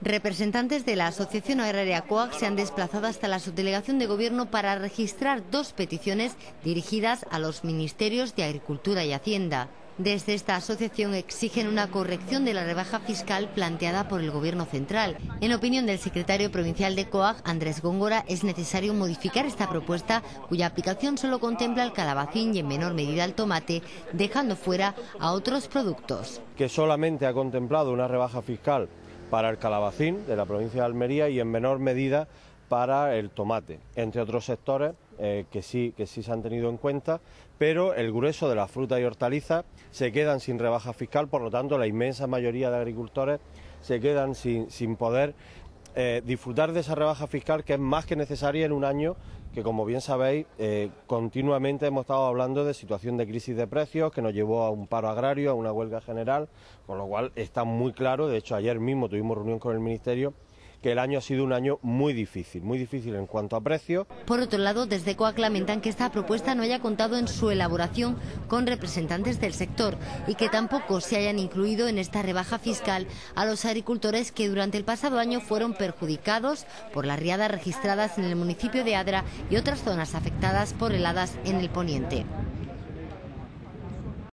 Representantes de la Asociación Agraria COAG se han desplazado hasta la subdelegación de Gobierno para registrar dos peticiones dirigidas a los ministerios de Agricultura y Hacienda. Desde esta asociación exigen una corrección de la rebaja fiscal planteada por el Gobierno central. En opinión del secretario provincial de COAG, Andrés Góngora, es necesario modificar esta propuesta, cuya aplicación solo contempla el calabacín y en menor medida el tomate, dejando fuera a otros productos. Que solamente ha contemplado una rebaja fiscal para el calabacín de la provincia de Almería y en menor medida para el tomate, entre otros sectores que sí se han tenido en cuenta, pero el grueso de las frutas y hortalizas se quedan sin rebaja fiscal, por lo tanto la inmensa mayoría de agricultores se quedan sin poder disfrutar de esa rebaja fiscal, que es más que necesaria en un año que, como bien sabéis, continuamente hemos estado hablando de situación de crisis de precios que nos llevó a un paro agrario, a una huelga general, con lo cual está muy claro. De hecho, ayer mismo tuvimos reunión con el Ministerio, que el año ha sido un año muy difícil en cuanto a precios. Por otro lado, desde COAG lamentan que esta propuesta no haya contado en su elaboración con representantes del sector y que tampoco se hayan incluido en esta rebaja fiscal a los agricultores que durante el pasado año fueron perjudicados por las riadas registradas en el municipio de Adra y otras zonas afectadas por heladas en el poniente.